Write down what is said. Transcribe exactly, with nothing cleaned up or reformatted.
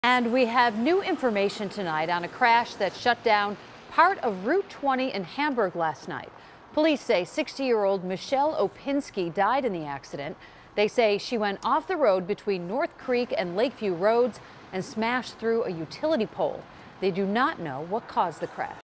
And we have new information tonight on a crash that shut down part of Route twenty in Hamburg last night. Police say sixty-year-old Michelle Opinski died in the accident. They say she went off the road between North Creek and Lakeview Roads and smashed through a utility pole. They do not know what caused the crash.